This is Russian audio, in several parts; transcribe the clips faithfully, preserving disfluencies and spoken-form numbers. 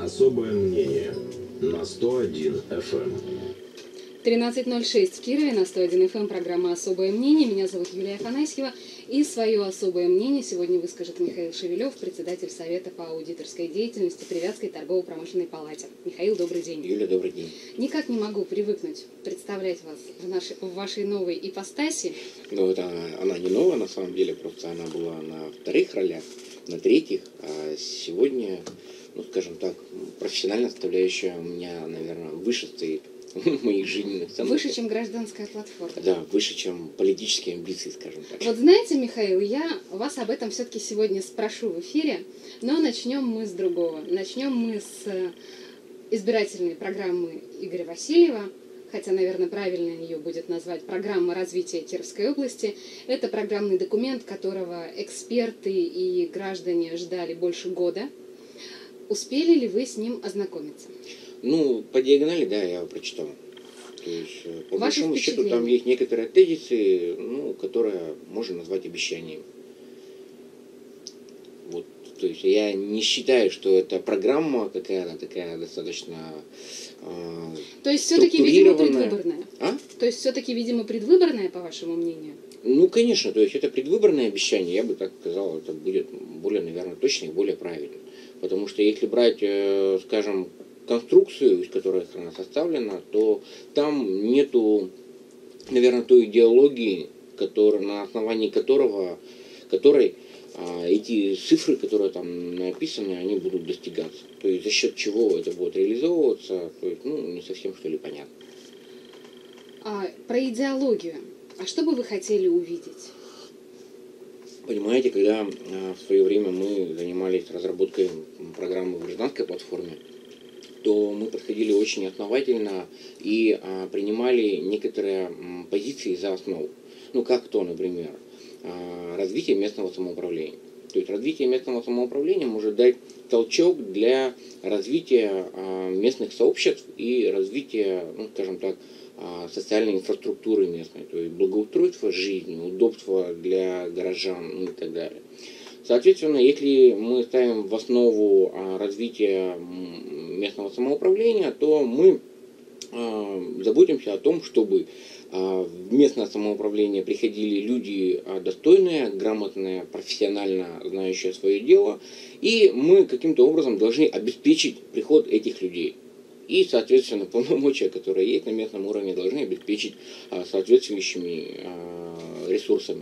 Особое мнение на сто один эф эм. тринадцать ноль шесть в Кирове, на сто один эф эм, программа «Особое мнение». Меня зовут Юлия Афанасьева. И свое особое мнение сегодня выскажет Михаил Шевелев, председатель Совета по аудиторской деятельности при Вятской торгово-промышленной палате. Михаил, добрый день. Юля, добрый день. Никак не могу привыкнуть представлять вас в, нашей, в вашей новой ипостаси. Ну, это она, она не новая, на самом деле, просто она была на вторых ролях, на третьих, а сегодня, ну, скажем так, профессиональная составляющая у меня, наверное, выше стоит моих жизненных ценностей. Выше, чем гражданская платформа. Да, выше, чем политические амбиции, скажем так. Вот знаете, Михаил, я вас об этом все-таки сегодня спрошу в эфире, но начнем мы с другого. Начнем мы с избирательной программы Игоря Васильева, хотя, наверное, правильно ее будет назвать программа развития Кировской области. Это программный документ, которого эксперты и граждане ждали больше года. Успели ли вы с ним ознакомиться? Ну, по диагонали, да, я его прочитал. То есть, по Ваши большому счету, там есть некоторые тезисы, ну, которые можно назвать обещанием. Вот, то есть я не считаю, что это программа какая-то такая достаточно э, То есть все-таки, видимо, предвыборная? А? То есть все-таки, видимо, предвыборная, по вашему мнению? Ну, конечно, то есть это предвыборное обещание, я бы так сказал, это будет более, наверное, точно и более правильно. Потому что если брать, э, скажем, конструкцию, из которой она составлена, то там нету, наверное, той идеологии, который, на основании которого, которой а, эти цифры, которые там написаны, они будут достигаться. То есть за счет чего это будет реализовываться, то есть, ну, не совсем что ли понятно. А, про идеологию. А что бы вы хотели увидеть? Понимаете, когда а, в свое время мы занимались разработкой программы в гражданской платформе, то мы подходили очень основательно и а, принимали некоторые м, позиции за основу. Ну, как то, например, а, развитие местного самоуправления. То есть развитие местного самоуправления может дать толчок для развития а, местных сообществ и развития, ну, скажем так, а, социальной инфраструктуры местной, то есть благоустройства жизни, удобства для горожан, ну, и так далее. Соответственно, если мы ставим в основу а, развития местного самоуправления, то мы а, заботимся о том, чтобы а, в местное самоуправление приходили люди а, достойные, грамотные, профессионально знающие свое дело, и мы каким-то образом должны обеспечить приход этих людей. И, соответственно, полномочия, которые есть на местном уровне, должны обеспечить а, соответствующими а, ресурсами.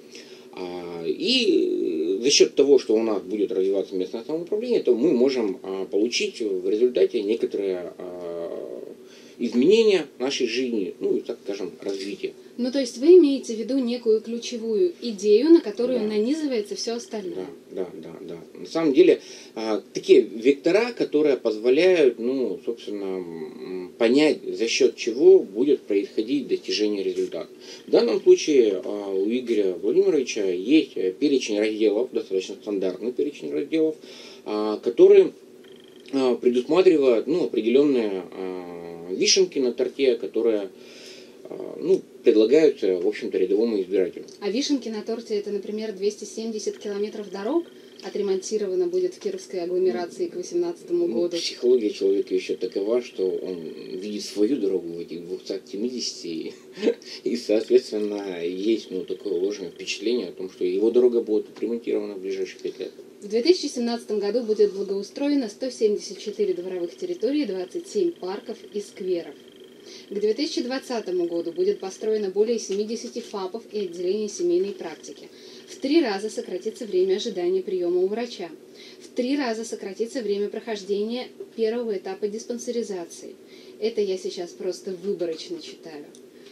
А, и за счет того, что у нас будет развиваться местное самоуправление, то мы можем а, получить в результате некоторые а, изменения нашей жизни, ну и, так скажем, развитие. Ну, то есть вы имеете в виду некую ключевую идею, на которую Да. нанизывается все остальное? Да, да, да, да. На самом деле, а, такие вектора, которые позволяют, ну, собственно, м, понять, за счет чего будет происходить достижение результата. В данном случае а, у Игоря Владимировича есть перечень разделов, достаточно стандартный перечень разделов, а, который а, предусматривает, ну, определенные а, вишенки на торте, которые, а, ну, предлагаются, в общем-то, рядовому избирателю. А вишенки на торте — это, например, двести семьдесят километров дорог отремонтировано будет в Кировской агломерации к две тысячи восемнадцатому Ну, году. психология человека еще такова, что он видит свою дорогу в этих двухстах семидесяти, и, соответственно, есть, ну, такое ложное впечатление о том, что его дорога будет отремонтирована в ближайшие пять лет. В две тысячи семнадцатом году будет благоустроено сто семьдесят четыре дворовых территорий, двадцать семь парков и скверов. К две тысячи двадцатому году будет построено более семидесяти ФАПов и отделений семейной практики. В три раза сократится время ожидания приема у врача. В три раза сократится время прохождения первого этапа диспансеризации. Это я сейчас просто выборочно читаю.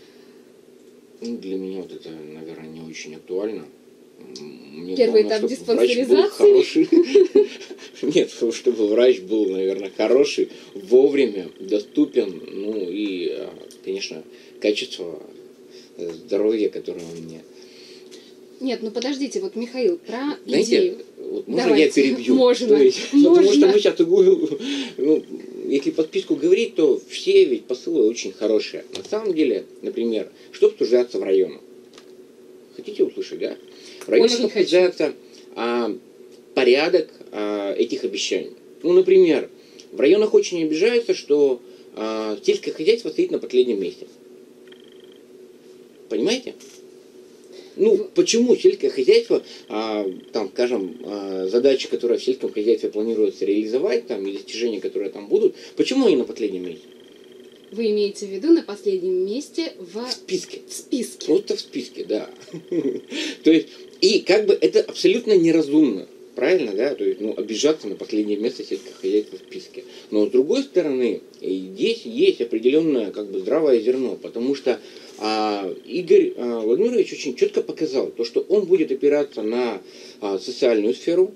Ну, для меня вот это, наверное, не очень актуально. Мне Первый главное, этап чтобы врач был диспансеризации? хороший. Нет, чтобы врач был, наверное, хороший, вовремя, доступен, ну и, конечно, качество здоровья, которое у меня. Нет, ну подождите, вот, Михаил, про Знаете, идею. вот можно Давайте. я перебью? Можно. То есть, Можно. Потому что мы сейчас, ну, если подписку говорить, то все ведь посылы очень хорошие. На самом деле, например, что обсуждается в районах? Хотите услышать, да? В районах Очень обсуждается а, порядок а, этих обещаний. Ну, например, В районах очень обижаются, что э, сельское хозяйство стоит на последнем месте. Понимаете? Ну, почему сельское хозяйство, а, там, скажем, а, задачи, которые в сельском хозяйстве планируется реализовать, там, и достижения, которые там будут, почему они на последнем месте? Вы имеете в виду на последнем месте в, В списке. в списке? Просто в списке, да. То есть, и как бы это абсолютно неразумно. Правильно, да? То есть, ну, обижаться на последнее место сельского хозяйства в списке. Но с другой стороны, здесь есть определенное как бы здравое зерно, потому что а, Игорь а, Владимирович очень четко показал, то, что он будет опираться на а, социальную сферу,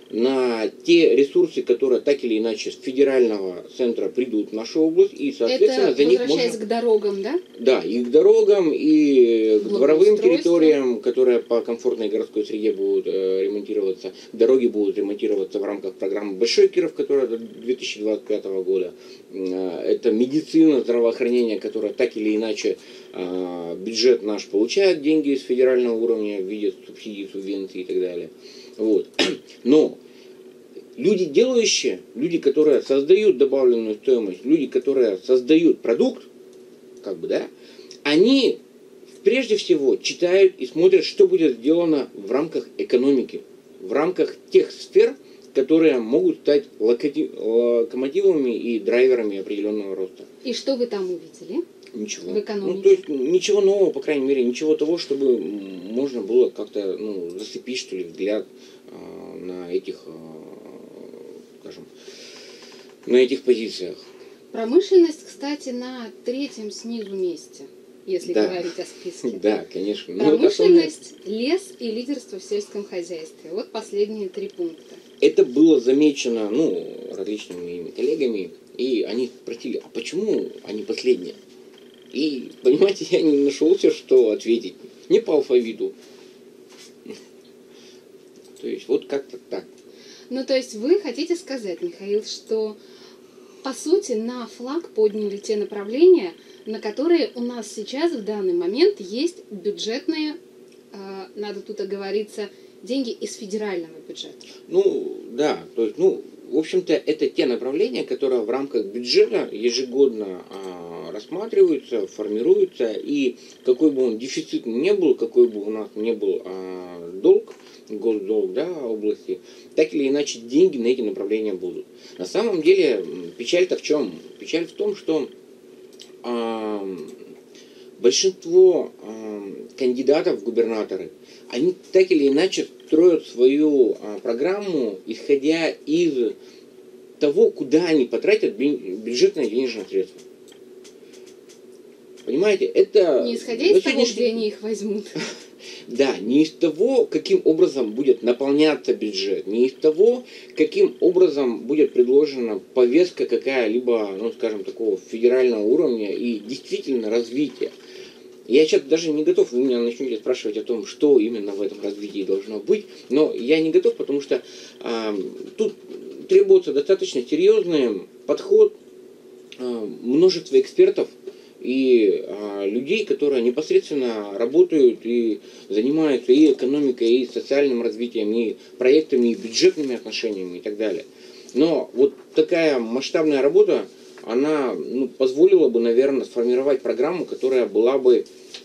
на те ресурсы, которые так или иначе с федерального центра придут в нашу область, и, соответственно, это за них возвращаясь можно... к дорогам, да? Да, и к дорогам, и к дворовым Благоустройство. территориям, которые по комфортной городской среде будут э, ремонтироваться. Дороги будут ремонтироваться в рамках программы «Большой Киров», которая до две тысячи двадцать пятого года. Э, это медицина, здравоохранение, которое так или иначе э, бюджет наш получает деньги с федерального уровня в виде субсидий, субвенций и так далее. Вот. Но люди делающие, люди, которые создают добавленную стоимость, люди, которые создают продукт, как бы, да, они прежде всего читают и смотрят, что будет сделано в рамках экономики, в рамках тех сфер, которые могут стать локомотивами и драйверами определенного роста. И что вы там увидели? Ничего. В экономике? Ну, то есть ничего нового, по крайней мере, ничего того, чтобы можно было как-то, ну, зацепить, что ли, взгляд э, на этих, э, скажем, на этих позициях. Промышленность, кстати, на третьем снизу месте, если Да. говорить о списке. Да, конечно. Ну, это Промышленность, лес и лидерство в сельском хозяйстве. Вот последние три пункта. Это было замечено, ну, различными моими коллегами, и они спросили, а почему они последние? И, понимаете, я не нашелся, что ответить. Не по алфавиту. То есть, вот как-то так. Ну, то есть вы хотите сказать, Михаил, что, по сути, на флаг подняли те направления, на которые у нас сейчас в данный момент есть бюджетные, э, надо тут оговориться, деньги из федерального бюджета. Ну, да, то есть, ну, в общем-то, это те направления, которые в рамках бюджета ежегодно а, рассматриваются, формируются, и какой бы он дефицит ни был, какой бы у нас ни был а, долг, госдолг, да, области, так или иначе деньги на эти направления будут. На самом деле, печаль-то в чем? Печаль в том, что а, большинство а, кандидатов в губернаторы, они так или иначе строят свою а, программу, исходя из того, куда они потратят бюджетные денежные средства. Понимаете, это... Не исходя из того, где они их возьмут. Да, не из того, каким образом будет наполняться бюджет, не из того, каким образом будет предложена повестка какая-либо, ну, скажем, такого федерального уровня и действительно развития. Я сейчас даже не готов, вы меня начнете спрашивать о том, что именно в этом развитии должно быть, но я не готов, потому что э, тут требуется достаточно серьезный подход э, множества экспертов и э, людей, которые непосредственно работают и занимаются и экономикой, и социальным развитием, и проектами, и бюджетными отношениями и так далее. Но вот такая масштабная работа, она, ну, позволила бы, наверное, сформировать программу, которая была бы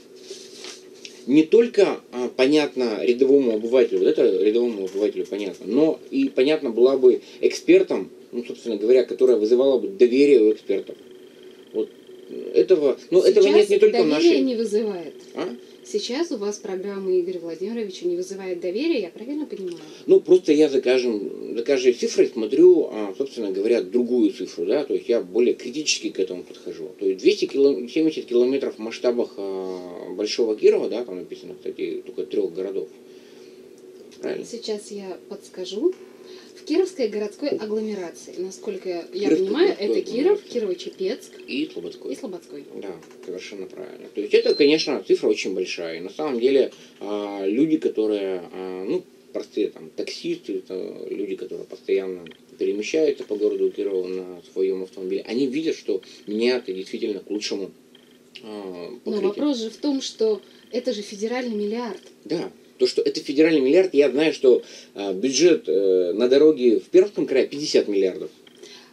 не только а, понятна рядовому обывателю, вот это рядовому обывателю понятно, но и понятна была бы экспертам, ну, собственно говоря, которая вызывала бы доверие у экспертов. Вот этого, ну, этого нет не только в нашей... доверие не вызывает. А? Сейчас у вас программа Игоря Владимировича не вызывает доверия, я правильно понимаю? Ну, просто я за, каждым, за каждой цифрой смотрю, а, собственно говоря, другую цифру, да, то есть я более критически к этому подхожу. То есть двести семьдесят километров в масштабах а, Большого Кирова, да, там написано, кстати, только трех городов. Правильно? Сейчас я подскажу. В Кировской городской агломерации, насколько я Кировской понимаю, городской это Киров, агломерации. Кирово-Чепецк И Слободской. и Слободской. Да, совершенно правильно. То есть это, конечно, цифра очень большая. И на самом деле а, люди, которые, а, ну, простые там таксисты, это люди, которые постоянно перемещаются по городу Кирова на своем автомобиле, они видят, что меняется действительно к лучшему а, Но покрытие. вопрос же в том, что это же федеральный миллиард. Да. То, что это федеральный миллиард, я знаю, что а, бюджет э, на дороге в Пермском крае пятьдесят миллиардов.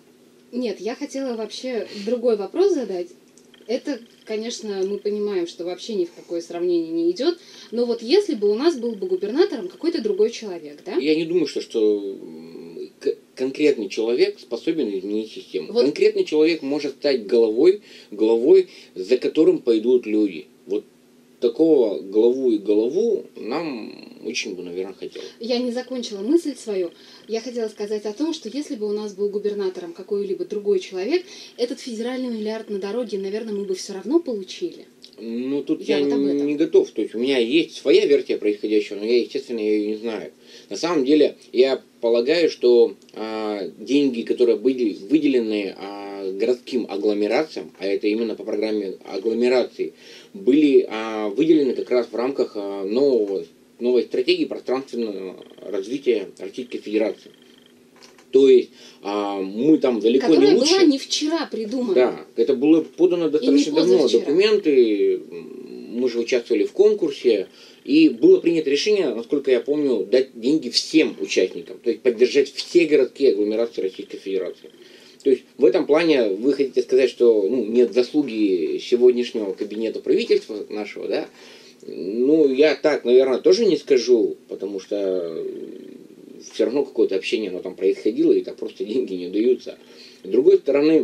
Нет, я хотела вообще другой вопрос задать. Это, конечно, мы понимаем, что вообще ни в какое сравнение не идет, но вот если бы у нас был бы губернатором какой-то другой человек, да? Я не думаю, что, что конкретный человек способен изменить систему. Вот. Конкретный человек может стать головой, головой, за которым пойдут люди. Вот такого главу и голову нам очень бы, наверное, хотелось. Я не закончила мысль свою. Я хотела сказать о том, что если бы у нас был губернатором какой-либо другой человек, этот федеральный миллиард на дороге, наверное, мы бы все равно получили. Ну, тут Я я, вот об этом. не готов. То есть у меня есть своя версия происходящего, но я, естественно, ее не знаю. На самом деле, я полагаю, что а, деньги, которые были выделены а, городским агломерациям, а это именно по программе агломерации, были а, выделены как раз в рамках а, нового, новой стратегии пространственного развития Российской Федерации. То есть а, мы там далеко Которая не лучше. была не вчера придумана. Да, это было подано достаточно давно. позавчера. Документы, мы же участвовали в конкурсе, и было принято решение, насколько я помню, дать деньги всем участникам, то есть поддержать все городские агломерации Российской Федерации. То есть в этом плане вы хотите сказать, что ну, нет заслуги сегодняшнего кабинета правительства нашего, да? Ну, я так, наверное, тоже не скажу, потому что все равно какое-то общение оно там происходило, и так просто деньги не даются. С другой стороны,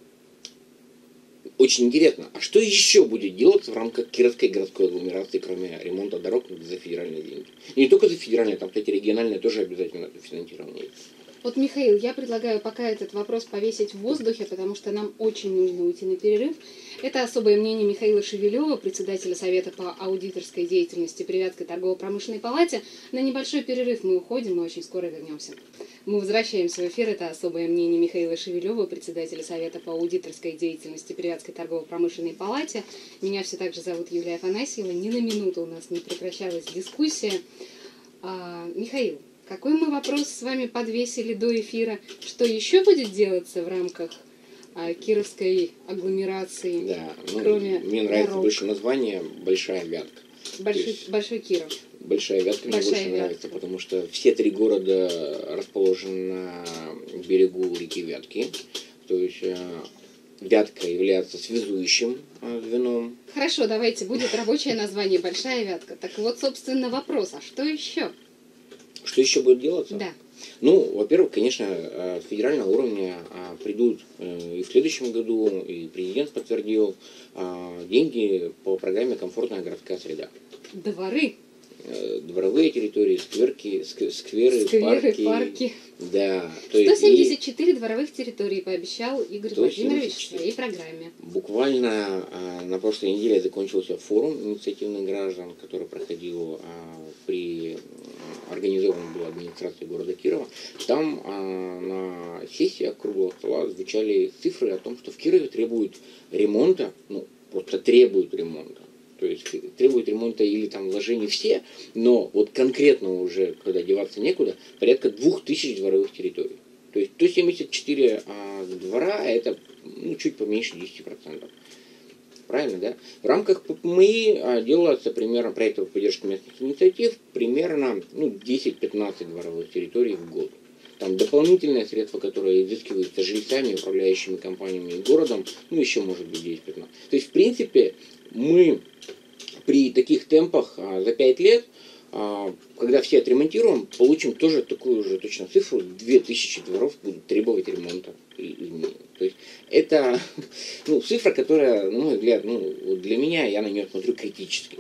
очень интересно, а что еще будет делаться в рамках Кировской городской агломерации, кроме ремонта дорог за федеральные деньги? И не только за федеральные, там, кстати, региональные тоже обязательно финансирование есть. Вот, Михаил, я предлагаю пока этот вопрос повесить в воздухе, потому что нам очень нужно уйти на перерыв. Это особое мнение Михаила Шевелева, председателя Совета по аудиторской деятельности при Вятской торгово-промышленной палате. На небольшой перерыв мы уходим, мы очень скоро вернемся. Мы возвращаемся в эфир. Это особое мнение Михаила Шевелева, председателя Совета по аудиторской деятельности при Вятской торгово-промышленной палате. Меня все так же зовут Юлия Афанасьева. Ни на минуту у нас не прекращалась дискуссия. А, Михаил, какой мы вопрос с вами подвесили до эфира? Что еще будет делаться в рамках а, Кировской агломерации, Да, ну, кроме мне нравится дорог? больше название «Большая Вятка». Большой, есть- Большой Киров. Большая Вятка мне Большая больше Вятка. нравится, потому что все три города расположены на берегу реки Вятки. То есть э, Вятка является связующим э, звеном. Хорошо, давайте, будет рабочее название «Большая Вятка». Так вот, собственно, вопрос, а что еще? Что еще будет делаться? Да. Ну, во-первых, конечно, э, с федерального уровня а, придут э, и в следующем году, и президент подтвердил а, деньги по программе «Комфортная городская среда». Дворы, Э, Дворовые территории, скверки, ск- скверы, скверы, парки. парки. Да, то есть сто и семьдесят четыре дворовых территорий пообещал Игорь сто семьдесят Владимирович в четыре. своей программе. буквально а, на прошлой неделе закончился форум инициативных граждан, который проходил а, при организован был администрацией города Кирова. Там а, на сессиях круглого стола звучали цифры о том, что в Кирове требуют ремонта, ну просто требуют ремонта. То есть требуют ремонта или там вложений все, но вот конкретно уже, когда деваться некуда, порядка двух тысяч дворовых территорий. То есть сто семьдесят четыре а, двора, это ну, чуть поменьше десять процентов. Правильно, да? В рамках ППМИ а, делается примерно проектов поддержки местных инициатив примерно ну, десять-пятнадцать дворовых территорий в год. Там дополнительные средства, которые изыскиваются жильцами, управляющими компаниями и городом, ну еще может быть десять-пятнадцать. То есть в принципе мы при таких темпах а, за пять лет, а, когда все отремонтируем, получим тоже такую же точно цифру, две тысячи дворов будут требовать ремонта и изменений. То есть это ну, цифра, которая, на мой взгляд, ну, вот для меня, я на нее смотрю критически.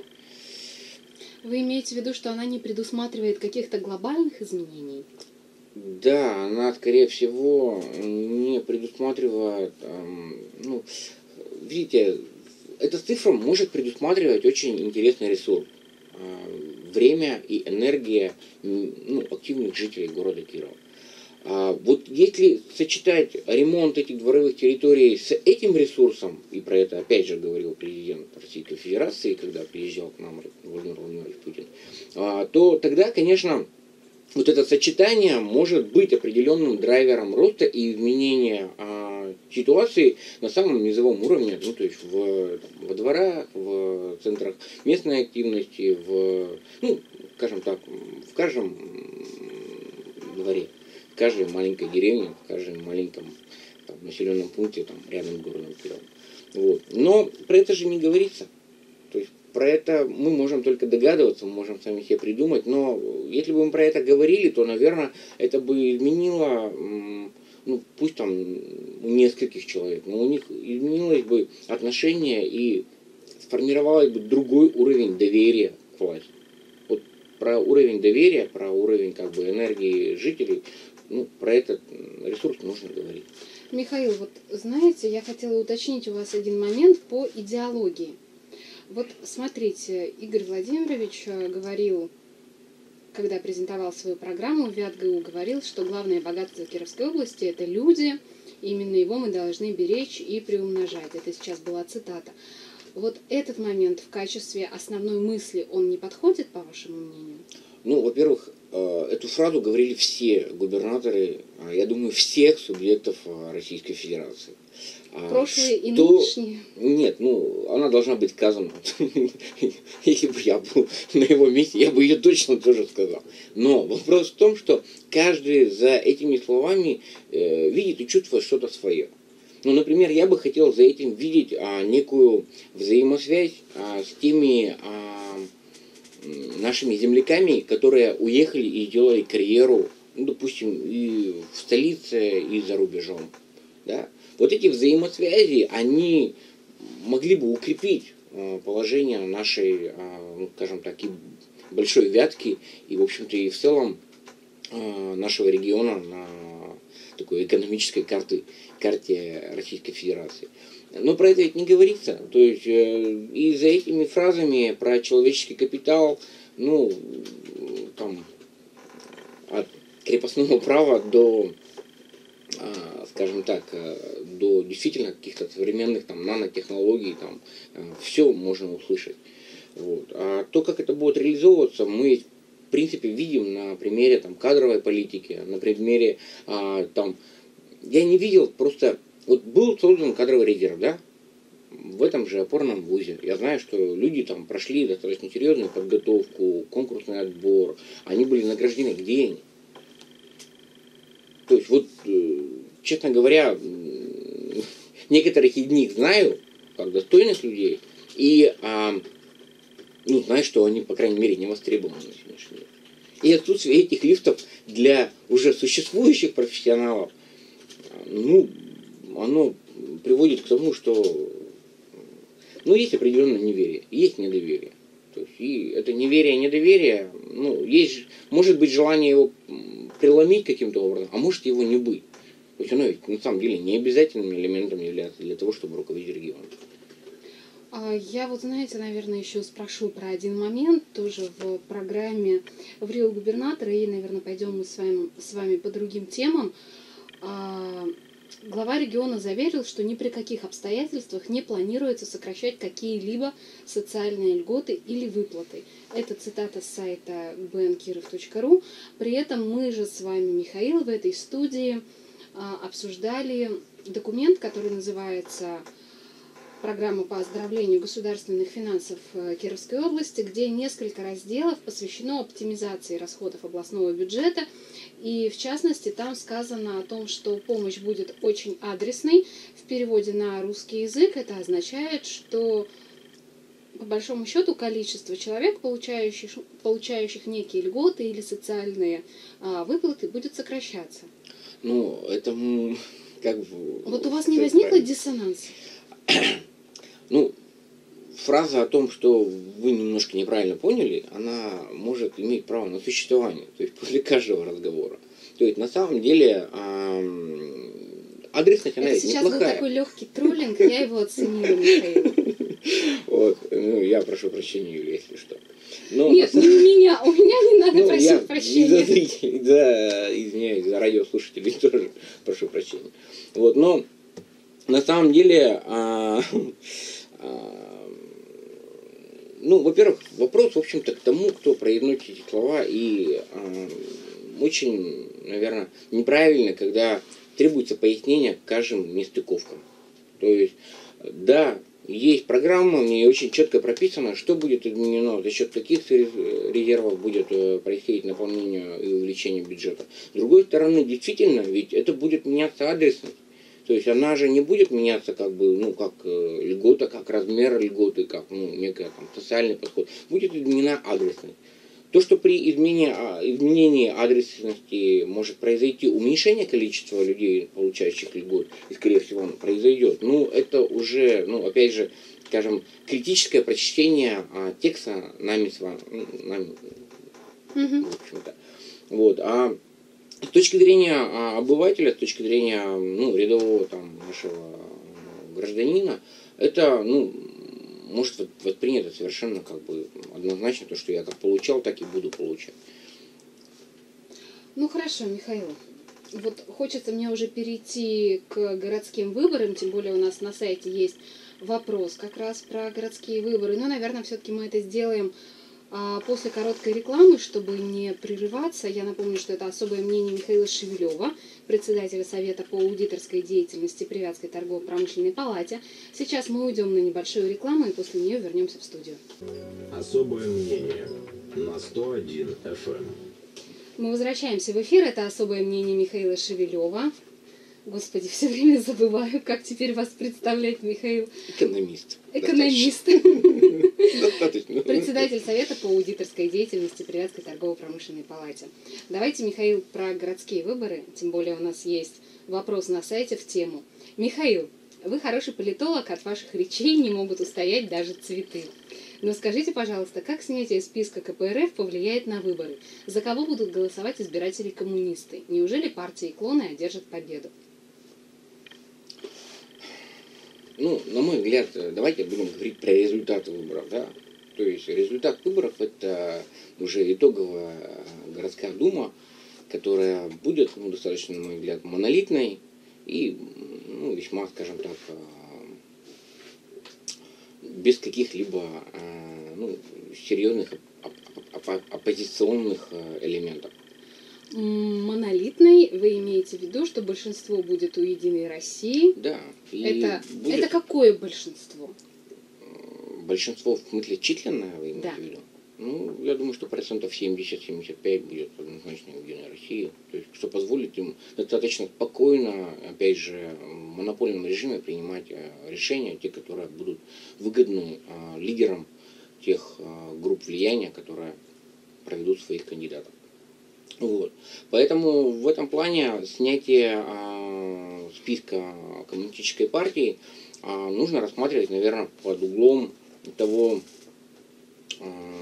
Вы имеете в виду, что она не предусматривает каких-то глобальных изменений? Да, она, скорее всего, не предусматривает, эм, ну, видите, эта цифра может предусматривать очень интересный ресурс. Э, время и энергия ну, активных жителей города Кирова. А вот если сочетать ремонт этих дворовых территорий с этим ресурсом, и про это опять же говорил президент Российской Федерации, когда приезжал к нам Владимир Владимирович Путин, а, то тогда, конечно, вот это сочетание может быть определенным драйвером роста и изменения а, ситуации на самом низовом уровне, ну то есть в, там, во дворах, в центрах местной активности, в, ну, скажем так, в каждом дворе, в каждой маленькой деревне, в каждом маленьком там, населенном пункте там, рядом с городом Киров. Вот. Но про это же не говорится. То есть про это мы можем только догадываться, мы можем сами себе придумать, но если бы мы про это говорили, то, наверное, это бы изменило, ну, пусть там у нескольких человек, но у них изменилось бы отношение и сформировалось бы другой уровень доверия к власти. Вот про уровень доверия, про уровень как бы энергии жителей, ну, про этот ресурс нужно говорить. Михаил, вот знаете, я хотела уточнить у вас один момент по идеологии. Вот смотрите, Игорь Владимирович говорил, когда презентовал свою программу в ВятГУ, говорил, что главное богатство Кировской области – это люди, и именно его мы должны беречь и приумножать. Это сейчас была цитата. Вот этот момент в качестве основной мысли, он не подходит, по вашему мнению? Ну, во-первых, эту фразу говорили все губернаторы, я думаю, всех субъектов Российской Федерации. Прошлые и что... нынешние? Нет, ну, она должна быть сказана. Если бы я был на его месте, я бы ее точно тоже сказал. Но вопрос в том, что каждый за этими словами э, видит и чувствует что-то свое. Ну, например, я бы хотел за этим видеть а, некую взаимосвязь а, с теми а, нашими земляками, которые уехали и сделали карьеру, ну, допустим, и в столице, и за рубежом. Да? Вот эти взаимосвязи, они могли бы укрепить положение нашей, ну, скажем так, и большой Вятки, и, в общем-то, и в целом нашего региона на такой экономической карте, карте Российской Федерации. Но про это ведь не говорится. То есть и за этими фразами про человеческий капитал, ну, там, от крепостного права до, скажем так, до действительно каких-то современных там нанотехнологий, там все можно услышать. Вот. А то, как это будет реализовываться, мы в принципе видим на примере там кадровой политики, на примере а, там, я не видел просто, вот был создан кадровый резерв, да, в этом же опорном вузе. Я знаю, что люди там прошли достаточно серьезную подготовку, конкурсный отбор, они были награждены. Где они? То есть вот, честно говоря, некоторых из них знаю, как достойных людей, и а, ну, знаю, что они, по крайней мере, не востребованы на сегодняшний день. И отсутствие этих лифтов для уже существующих профессионалов, ну, оно приводит к тому, что ну, есть определенное неверие, есть недоверие. То есть, и это неверие, недоверие, ну, есть, может быть желание его преломить каким-то образом, а может его не быть. То есть оно ведь на самом деле не обязательным элементом является для того, чтобы руководить регионом. Я вот, знаете, наверное, еще спрошу про один момент, тоже в программе в Рио губернатора, и, наверное, пойдем мы с вами, с вами по другим темам. Глава региона заверил, что ни при каких обстоятельствах не планируется сокращать какие-либо социальные льготы или выплаты. Это цитата с сайта бэ эн киров точка ру. При этом мы же с вами, Михаил, в этой студии обсуждали документ, который называется «Программа по оздоровлению государственных финансов Кировской области», где несколько разделов посвящено оптимизации расходов областного бюджета. И в частности, там сказано о том, что помощь будет очень адресной. В переводе на русский язык это означает, что по большому счету количество человек, получающих, получающих некие льготы или социальные а, выплаты, будет сокращаться. Ну, это как бы... Вот у вас не возникло диссонанса? Ну, фраза о том, что вы немножко неправильно поняли, она может иметь право на существование, то есть после каждого разговора. То есть на самом деле э, адресность, она ведь неплохая. Это сейчас был такой легкий троллинг, я его оценила, Михаил. Вот, ну я прошу прощения, Юлия, если что. Но, Нет, не у меня, у меня не надо ну, просить я прощения. За, за, извиняюсь, за радиослушателей тоже прошу прощения. Вот, но на самом деле, а, а, ну, во-первых, вопрос, в общем-то, к тому, кто произносит эти слова, и а, очень, наверное, неправильно, когда требуется пояснение к каждым нестыковкам. То есть, да, есть программа, в ней очень четко прописано, что будет изменено, за счет каких резервов будет происходить наполнение и увеличение бюджета. С другой стороны, действительно, ведь это будет меняться адресность. То есть она же не будет меняться как бы, ну, как э, льгота, как размер льготы, как ну, некий там, социальный подход. Будет изменена адресность. То, что при изменении, изменении адресности может произойти уменьшение количества людей, получающих льгот, и, скорее всего, он произойдет, ну, это уже, ну, опять же, скажем, критическое прочтение а, текста нами с вами, нами, Мгм. в общем-то. Вот. А с точки зрения а, обывателя, с точки зрения ну, рядового там, нашего гражданина, это, ну, может вот- воспринято совершенно как бы однозначно, то, что я как получал, так и буду получать. Ну хорошо, Михаил. Вот хочется мне уже перейти к городским выборам, тем более у нас на сайте есть вопрос как раз про городские выборы. Но, наверное, все-таки мы это сделаем а, после короткой рекламы, чтобы не прерываться. Я напомню, что это особое мнение Михаила Шевелева, председателя Совета по аудиторской деятельности при Вятской торгово-промышленной палате. Сейчас мы уйдем на небольшую рекламу и после нее вернемся в студию. Особое мнение на сто один эф эм. Мы возвращаемся в эфир. Это особое мнение Михаила Шевелева. Господи, все время забываю, как теперь вас представлять, Михаил. Экономист. Экономист. Достаточно. Председатель Совета по аудиторской деятельности при Вятской торгово-промышленной палате. Давайте, Михаил, про городские выборы. Тем более у нас есть вопрос на сайте в тему. Михаил, вы хороший политолог, от ваших речей не могут устоять даже цветы. Но скажите, пожалуйста, как снятие списка ка пэ эр эф повлияет на выборы? За кого будут голосовать избиратели-коммунисты? Неужели партии клоны одержат победу? Ну, на мой взгляд, давайте будем говорить про результаты выборов, да. То есть результат выборов это уже итоговая городская дума, которая будет, ну, достаточно, на мой взгляд, монолитной и, ну, весьма, скажем так, без каких-либо, ну, серьезных оппозиционных элементов. Монолитной вы имеете в виду, что большинство будет у Единой России? Да. Это, будет... это какое большинство? Большинство в смысле численное, вы имеете Да. в виду? Ну, я думаю, что процентов семьдесят-семьдесят пять будет однозначно у Единой России. То есть, что позволит им достаточно спокойно, опять же, в монопольном режиме принимать решения, те, которые будут выгодны а, лидерам тех а, групп влияния, которые проведут своих кандидатов. Вот. Поэтому в этом плане снятие а, списка коммунистической партии а, нужно рассматривать, наверное, под углом того, а,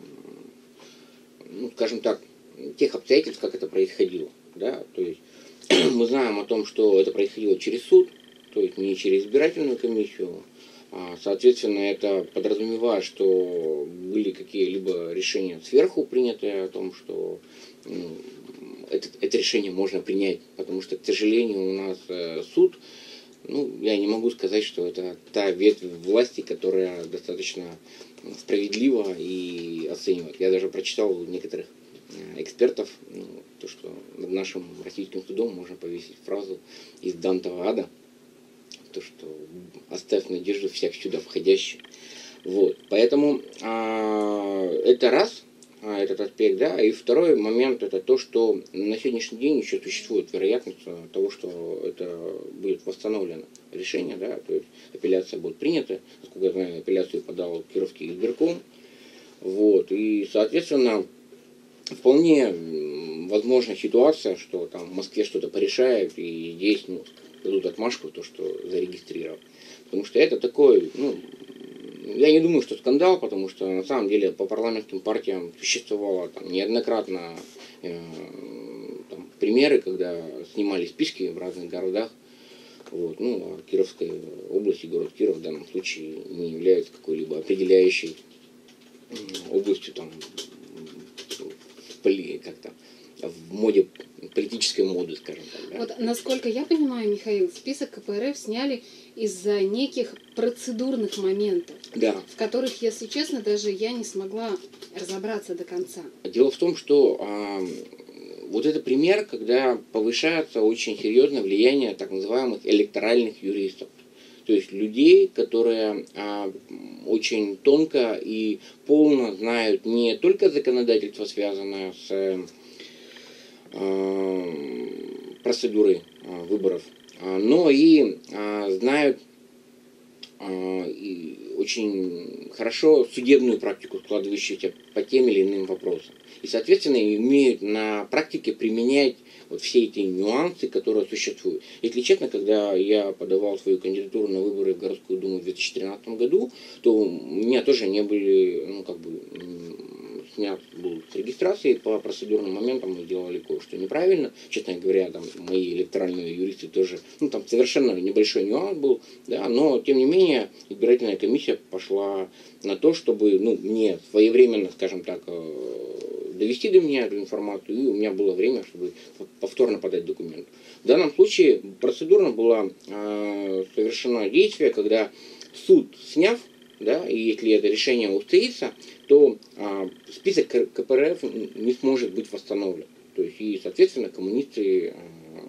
ну, скажем так, тех обстоятельств, как это происходило. Да? То есть мы знаем о том, что это происходило через суд, то есть не через избирательную комиссию. А, соответственно, это подразумевает, что были какие-либо решения сверху принятые о том, что ну, это, это решение можно принять, потому что, к сожалению, у нас э, суд, ну, я не могу сказать, что это та ветвь власти, которая достаточно справедливо и оценивает. Я даже прочитал у некоторых экспертов, ну, то, что над нашим российским судом можно повесить фразу из Дантова ада, то, что оставь надежду всех сюда входящих. Вот. Поэтому а, это раз, а, этот аспект, да. И второй момент это то, что на сегодняшний день еще существует вероятность того, что это будет восстановлено решение, да, то есть апелляция будет принята. Насколько я знаю, апелляцию подал Кировский избирком. Вот. И, соответственно, вполне возможна ситуация, что там в Москве что-то порешают и здесь, ну, дадут отмашку, то, что зарегистрировал. Потому что это такой, ну, я не думаю, что скандал, потому что на самом деле по парламентским партиям существовало там неоднократно э, там, примеры, когда снимали списки в разных городах. Вот. Ну, а Кировская область и город Киров в данном случае не являются какой-либо определяющей областью там, как-то в моде, политической моды, скажем так. Да? Вот, насколько я понимаю, Михаил, список ка пэ эр эф сняли из-за неких процедурных моментов, Да. в которых, если честно, даже я не смогла разобраться до конца. Дело в том, что а, вот это пример, когда повышается очень серьезное влияние так называемых электоральных юристов. То есть людей, которые а, очень тонко и полно знают не только законодательство, связанное с а, процедурой а, выборов но и знают и очень хорошо судебную практику, складывающуюся по тем или иным вопросам. И, соответственно, умеют на практике применять вот все эти нюансы, которые существуют. Если честно, когда я подавал свою кандидатуру на выборы в городскую думу в две тысячи тринадцатом году, то у меня тоже не были, ну, как бы, снят был с регистрации, по процедурным моментам мы делали кое-что неправильно. Честно говоря, там мои электоральные юристы тоже, ну, там совершенно небольшой нюанс был, да, но, тем не менее, избирательная комиссия пошла на то, чтобы, ну, мне своевременно, скажем так, довести до меня эту информацию, и у меня было время, чтобы повторно подать документ. В данном случае процедурно было э, совершено действие, когда суд, сняв, да, и если это решение устоится, то э, список КПРФ не сможет быть восстановлен. То есть, и, соответственно, коммунисты, э,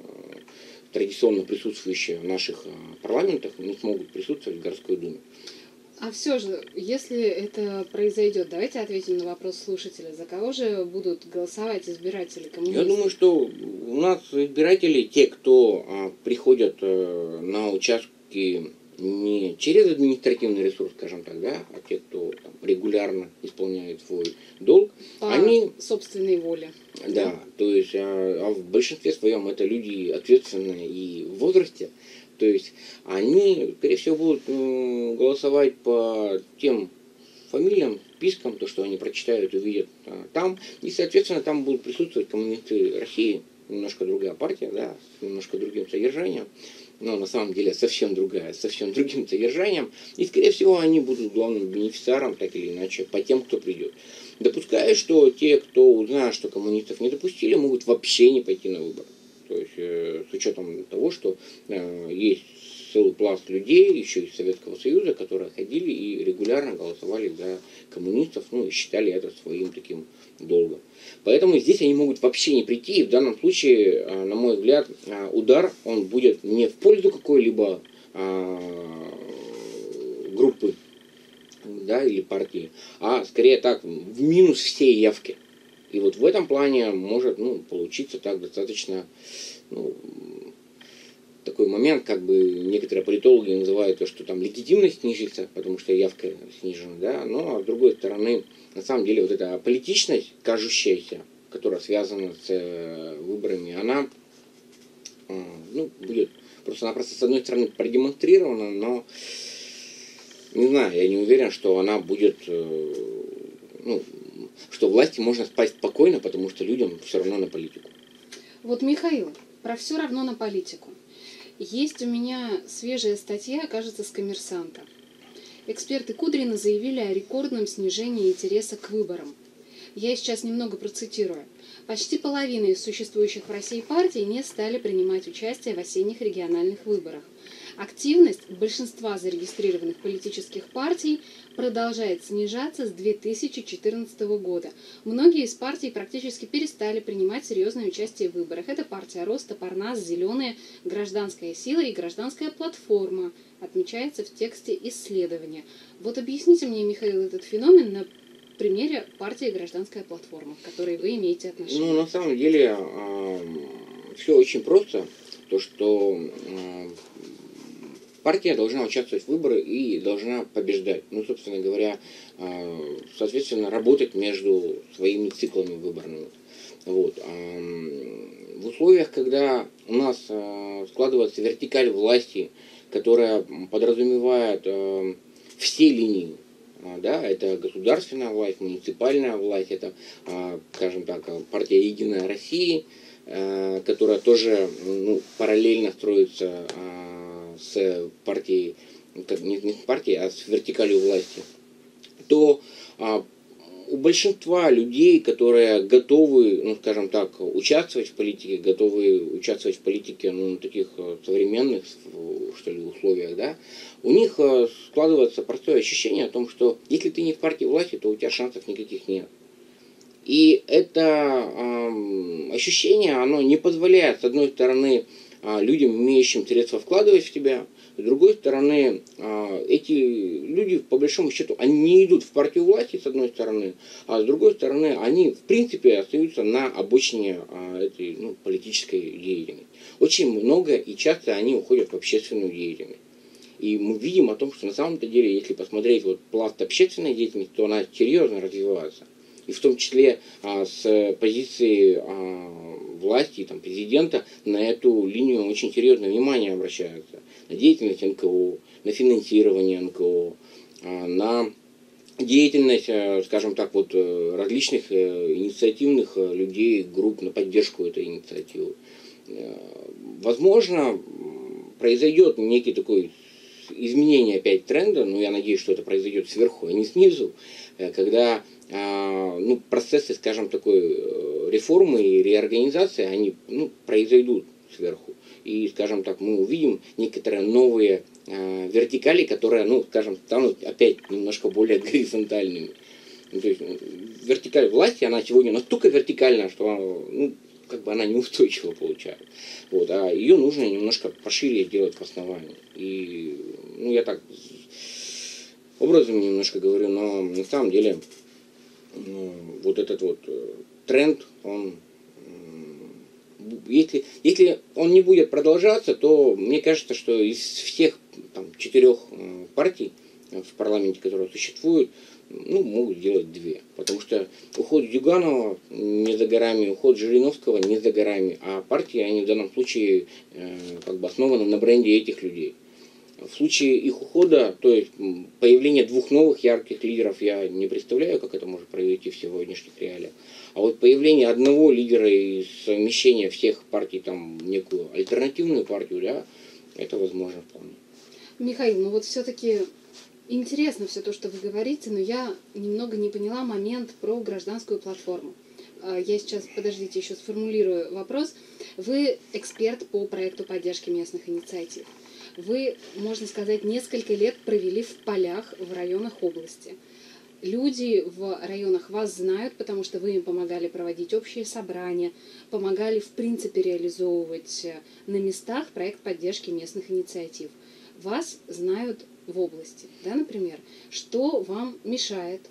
традиционно присутствующие в наших э, парламентах, не смогут присутствовать в городской думе. А все же, если это произойдет, давайте ответим на вопрос слушателя. За кого же будут голосовать избиратели коммунистов? Я думаю, что у нас избиратели, те, кто а, приходят а, на участки не через административный ресурс, скажем так, да, а те, кто там, регулярно исполняет свой долг, по они... собственной воле. Да, да? То есть, а, а в большинстве своем это люди ответственные и в возрасте. То есть они, скорее всего, будут э, голосовать по тем фамилиям, спискам, то, что они прочитают, увидят а, там. И, соответственно, там будут присутствовать коммунисты России, немножко другая партия, да, с немножко другим содержанием. Но на самом деле совсем другая, совсем другим содержанием. И, скорее всего, они будут главным бенефициаром, так или иначе, по тем, кто придет. Допускаю, что те, кто узнает, что коммунистов не допустили, могут вообще не пойти на выборы. То есть э, с учетом того, что э, есть целый пласт людей, еще из Советского Союза, которые ходили и регулярно голосовали за коммунистов, ну и считали это своим таким долгом. Поэтому здесь они могут вообще не прийти, и в данном случае, э, на мой взгляд, э, удар, он будет не в пользу какой-либо э, группы, да, или партии, а скорее так, в минус всей явки. И вот в этом плане может, ну, получиться так достаточно, ну, такой момент, как бы некоторые политологи называют то, что там легитимность снизится, потому что явка снижена, да, но с другой стороны, на самом деле, вот эта политичность, кажущаяся, которая связана с выборами, она, ну, будет просто-напросто, с одной стороны, продемонстрирована, но, не знаю, я не уверен, что она будет, ну, что власти можно спать спокойно, потому что людям все равно на политику. Вот, Михаил, про все равно на политику. Есть у меня свежая статья, кажется, с «Коммерсанта». Эксперты Кудрина заявили о рекордном снижении интереса к выборам. Я сейчас немного процитирую. Почти половина из существующих в России партий не стали принимать участие в осенних региональных выборах. Активность большинства зарегистрированных политических партий продолжает снижаться с две тысячи четырнадцатого года. Многие из партий практически перестали принимать серьезное участие в выборах. Это партия Роста, Парнас, Зеленые, Гражданская сила и Гражданская платформа, отмечается в тексте исследования. Вот объясните мне, Михаил, этот феномен на примере партии Гражданская платформа, к которой вы имеете отношение. Ну, на самом деле, э, все очень просто. То, что э, партия должна участвовать в выборах и должна побеждать. Ну, собственно говоря, э, соответственно, работать между своими циклами выборными. Вот. Э, в условиях, когда у нас э, складывается вертикаль власти, которая подразумевает э, все линии, да, это государственная власть, муниципальная власть, это, скажем так, партия «Единая Россия», которая тоже, ну, параллельно строится с партией, не с партией, а с вертикалью власти, то у большинства людей, которые готовы, ну, скажем так, участвовать в политике, готовы участвовать в политике, ну, на таких современных, что ли, условиях, да, у них складывается простое ощущение о том, что если ты не в партии власти, то у тебя шансов никаких нет. И это э, ощущение, оно не позволяет, с одной стороны, а, людям, имеющим средства, вкладывать в тебя. С другой стороны, а, эти люди, по большому счету, они не идут в партию власти, с одной стороны, а с другой стороны, они, в принципе, остаются на обочине а, этой ну, политической деятельности. Очень много и часто они уходят в общественную деятельность. И мы видим о том, что на самом-то деле, если посмотреть вот пласт общественной деятельности, то она серьезно развивается. И в том числе а, с позиции а, власти, там, президента, на эту линию очень серьезное внимание обращаются. На деятельность эн ка о, на финансирование эн ка о, а, на деятельность, скажем так, вот, различных инициативных людей, групп, на поддержку этой инициативы. Возможно, произойдет некий такой изменение опять тренда, но я надеюсь, что это произойдет сверху, а не снизу, когда ну, процессы, скажем, такой реформы и реорганизации, они ну, произойдут сверху. И, скажем так, мы увидим некоторые новые э, вертикали, которые, ну, скажем, станут опять немножко более горизонтальными. Ну, то есть вертикаль власти, она сегодня настолько вертикальна, что ну, как бы она неустойчива получается. Вот, а ее нужно немножко пошире сделать в основании. И ну, я так образом немножко говорю, но на самом деле ну, вот этот вот тренд, он Если, если он не будет продолжаться, то мне кажется, что из всех там, четырех партий в парламенте, которые существуют, ну, могут сделать две. Потому что уход Зюганова не за горами, уход Жириновского не за горами, а партии, они в данном случае э, как бы основаны на бренде этих людей. В случае их ухода, то есть появление двух новых ярких лидеров, я не представляю, как это может произойти в сегодняшних реалиях. А вот появление одного лидера и совмещение всех партий там в некую альтернативную партию, да, это возможно вполне. Михаил, ну вот все-таки интересно все то, что вы говорите, но я немного не поняла момент про гражданскую платформу. Я сейчас, подождите, еще сформулирую вопрос. Вы эксперт по проекту поддержки местных инициатив. Вы, можно сказать, несколько лет провели в полях в районах области. Люди в районах вас знают, потому что вы им помогали проводить общие собрания, помогали, в принципе, реализовывать на местах проект поддержки местных инициатив. Вас знают в области, да, например. Что вам мешает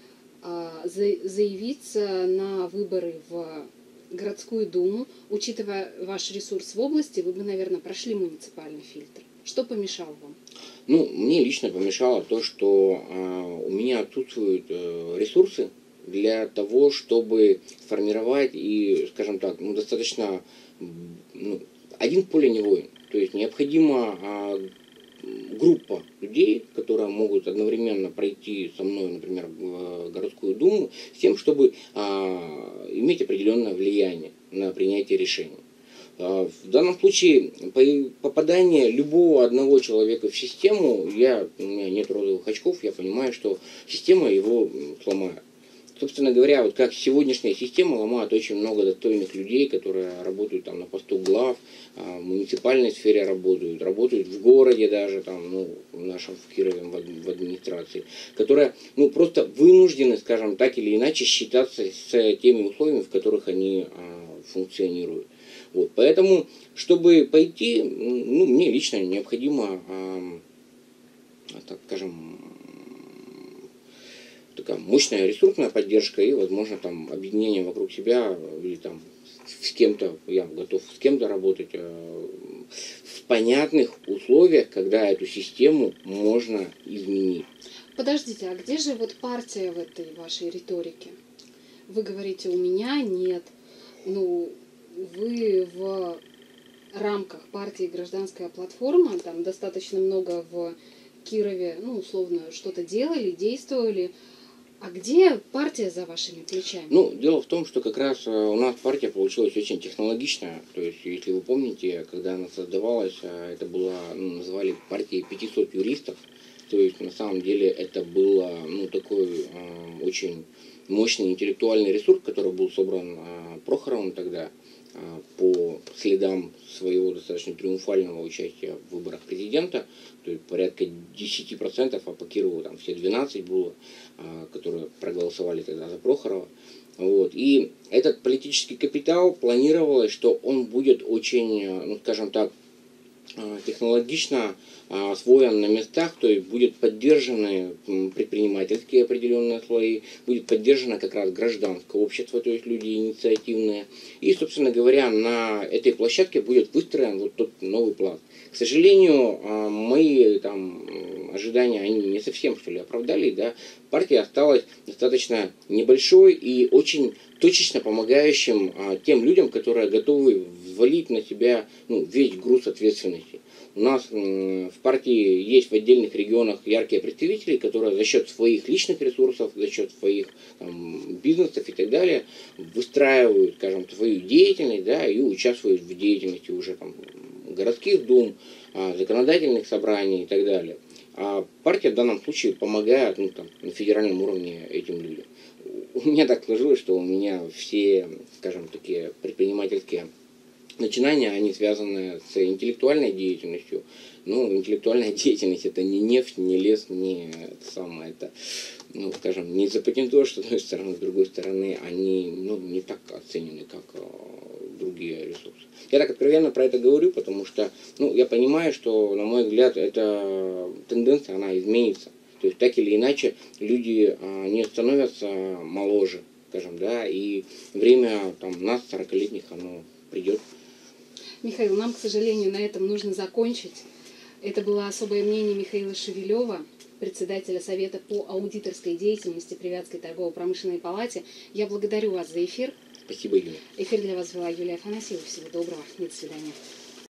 а, за, заявиться на выборы в городскую думу? Учитывая ваш ресурс в области, вы бы, наверное, прошли муниципальный фильтр. Что помешало вам? Ну, мне лично помешало то, что э, у меня отсутствуют э, ресурсы для того, чтобы сформировать и, скажем так, ну, достаточно ну, один в поле не воин. То есть необходима э, группа людей, которые могут одновременно пройти со мной, например, в городскую думу, с тем, чтобы э, иметь определенное влияние на принятие решений. В данном случае попадание любого одного человека в систему, я, у меня нет розовых очков, я понимаю, что система его сломает. Собственно говоря, вот как сегодняшняя система ломает очень много достойных людей, которые работают там на посту глав, в муниципальной сфере работают, работают в городе даже, там, ну, в нашем в Кирове, в администрации, которые ну, просто вынуждены, скажем так или иначе, считаться с теми условиями, в которых они а, функционируют. Вот, поэтому, чтобы пойти, ну, мне лично необходимо, э, так скажем, такая мощная ресурсная поддержка и, возможно, там объединение вокруг себя или там с кем-то, я готов с кем-то работать э, в понятных условиях, когда эту систему можно изменить. Подождите, а где же вот партия в этой вашей риторике? Вы говорите, у меня нет, ну... Вы в рамках партии «Гражданская платформа», там достаточно много в Кирове, ну, условно, что-то делали, действовали. А где партия за вашими плечами? Ну, дело в том, что как раз у нас партия получилась очень технологичная. То есть, если вы помните, когда она создавалась, это была, ну, называли партией пятисот юристов. То есть, на самом деле, это было, ну, такой э, очень мощный интеллектуальный ресурс, который был собран э, Прохоровым тогда, по следам своего достаточно триумфального участия в выборах президента, то есть порядка десять процентов, а по Кирову там все двенадцать было, которые проголосовали тогда за Прохорова. Вот. И этот политический капитал планировалось, что он будет очень, ну, скажем так, технологично освоен на местах, то есть будет поддержаны предпринимательские определенные слои, будет поддержано как раз гражданское общество, то есть люди инициативные. И, собственно говоря, на этой площадке будет выстроен вот тот новый пласт. К сожалению, мои там ожидания, они не совсем, что ли, оправдались, да. Партия осталась достаточно небольшой и очень точечно помогающим а, тем людям, которые готовы взвалить на себя, ну, весь груз ответственности. У нас м, в партии есть в отдельных регионах яркие представители, которые за счет своих личных ресурсов, за счет своих там, бизнесов и так далее выстраивают, скажем, свою деятельность, да, и участвуют в деятельности уже там, городских дум, а, законодательных собраний и так далее. А партия в данном случае помогает, ну, там, на федеральном уровне этим людям. У меня так сложилось, что у меня все, скажем, такие предпринимательские начинания, они связаны с интеллектуальной деятельностью. Ну, интеллектуальная деятельность — это не нефть, не лес, не это самое, это, ну, скажем, не запатентовано, с одной стороны, с другой стороны, они, ну, не так оценены, как другие ресурсы. Я так откровенно про это говорю, потому что, ну, я понимаю, что, на мой взгляд, эта тенденция, она изменится. То есть, так или иначе, люди а, не становятся моложе, скажем, да, и время там нас, сорокалетних, оно придет. Михаил, нам, к сожалению, на этом нужно закончить. Это было особое мнение Михаила Шевелева, председателя Совета по аудиторской деятельности при Вятской торгово-промышленной палате. Я благодарю вас за эфир. Спасибо, Юля. Эфир для вас вела Юлия Афанасьева. Всего доброго и до свидания.